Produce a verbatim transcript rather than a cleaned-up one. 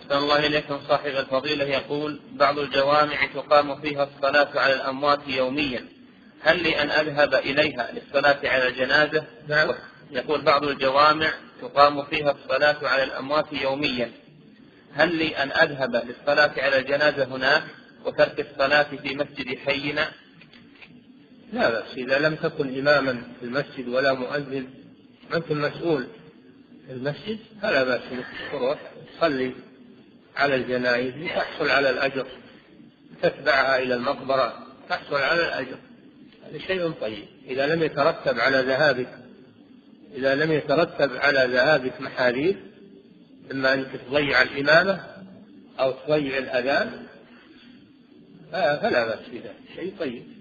أحسن الله إليكم صاحب الفضيلة يقول: بعض الجوامع تقام فيها الصلاة على الأموات يوميا، هل لي أن أذهب إليها للصلاة على الجنازة؟ نعم. يقول: بعض الجوامع تقام فيها الصلاة على الأموات يوميا، هل لي أن أذهب للصلاة على الجنازة هناك وترك الصلاة في مسجد حينا؟ لا بأس، إذا لم تكن إماما في المسجد ولا مؤذن، أنت مسؤول في المسجد، فلا بأس أنك تروح تصلي على الجنائز لتحصل على الأجر، تتبعها إلى المقبرة تحصل على الأجر، هذا شيء طيب. إذا لم يترتب على ذهابك إذا لم يترتب على ذهابك محاذير، إما أنك تضيع الإمامة أو تضيع الأذان، فلا بأس بذلك، شيء طيب.